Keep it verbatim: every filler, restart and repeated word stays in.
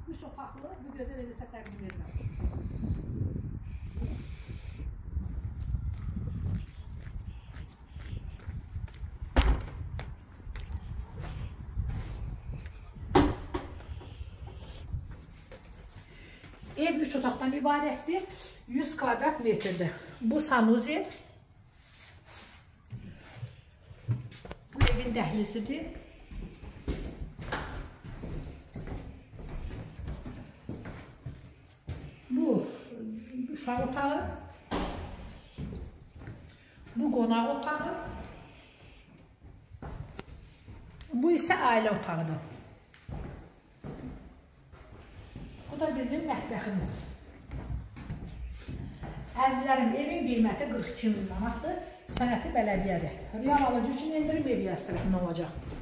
Üç otaqlı bu gözəl evi sizə təqdim edirəm. Ev üç otaqdan ibarətdir. yüz kvadrat metrdir. Bu sanuzel. Bu evin dəhlizidir. Bu uşaq otağı. Bu qonaq otağı. Bu isə ailə otağıdır. Bu da bizim mətbəximiz. Əzizlərim, evin qiyməti qırx iki min manatdır. Sənəti bələdiyyədir. Real alıcı üçün endirim ev tərəfindən olacaq.